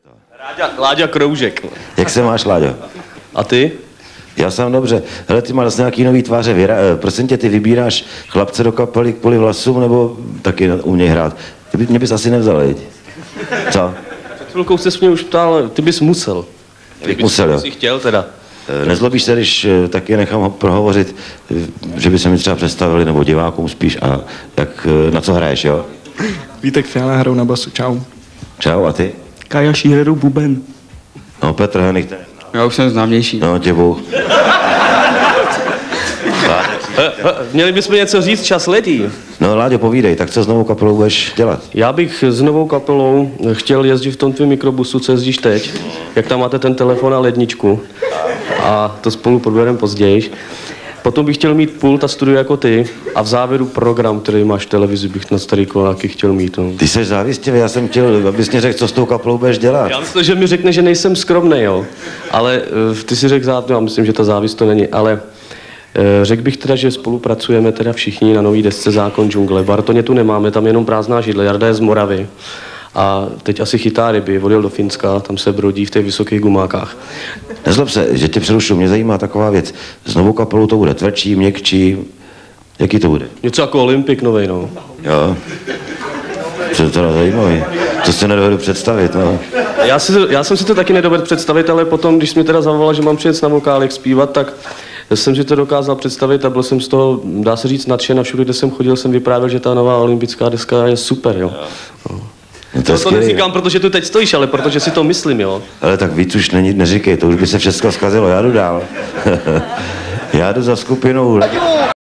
Láďa Kroužek. Jak se máš, Láďo? A ty? Já jsem dobře. Hele, ty máš nějaký nový tváře. Prosím tě, ty vybíráš chlapce do kapely kvůli vlasům, nebo taky uměj hrát? Mě bys asi nevzal, viď? Co? Před chvilkou jsi mě už ptal, ty bys musel. Musel, jo. Jsi chtěl teda. Nezlobíš se, když taky nechám prohovořit, že by se mi třeba představili, nebo divákům spíš, a na co hraješ, jo? Vítek Fiala hrajou na basu, čau. Čau, a ty? Kaja Šíreru buben. No, Petr Henich, ten... Já už jsem známější. No, tě Bůh. Měli bychom něco říct, čas letí. No, Láďo, povídej, tak co s novou kapelou budeš dělat? Já bych s novou kapelou chtěl jezdit v tom tvém mikrobusu, co jezdíš teď. Jak tam máte ten telefon a ledničku. A to spolu probereme později. Potom bych chtěl mít pult a studio jako ty a v závěru program, který máš v televizi, bych na starý koláky chtěl mít. No. Ty jsi závistivý, já jsem chtěl, abys mě řekl, co s tou kapelou budeš dělat. Já myslím, že mi řekne, že nejsem skromnej, jo. Ale ty si řekl já myslím, že ta závist to není, ale řekl bych teda, že spolupracujeme teda všichni na nový desce Zákon džungle. V Bartoně tu nemáme, tam jenom prázdná židle, Jarda je z Moravy. A teď asi chytá ryby, odjel do Finska, tam se brodí v těch vysokých gumákách. Nezlob se, že tě přerušu, mě zajímá taková věc. S novou kapelou to bude tvrdší, měkčí, jaký to bude? Něco jako Olympik novej, no. Jo. To je teda zajímavý. To si nedovedu představit, no. Já jsem si to taky nedovedl představit, ale potom, když jsi mi teda zavolal, že mám přijet na vokálek zpívat, tak jsem si to dokázal představit a byl jsem z toho, dá se říct, nadšen a všude, kde jsem chodil, jsem vyprávěl, že ta nová olympická deska je super, jo. No to neříkám, protože tu teď stojíš, ale protože si to myslím, jo. Ale tak víc už neříkej, to už by se všechno zkazilo, já jdu dál. Já jdu za skupinou.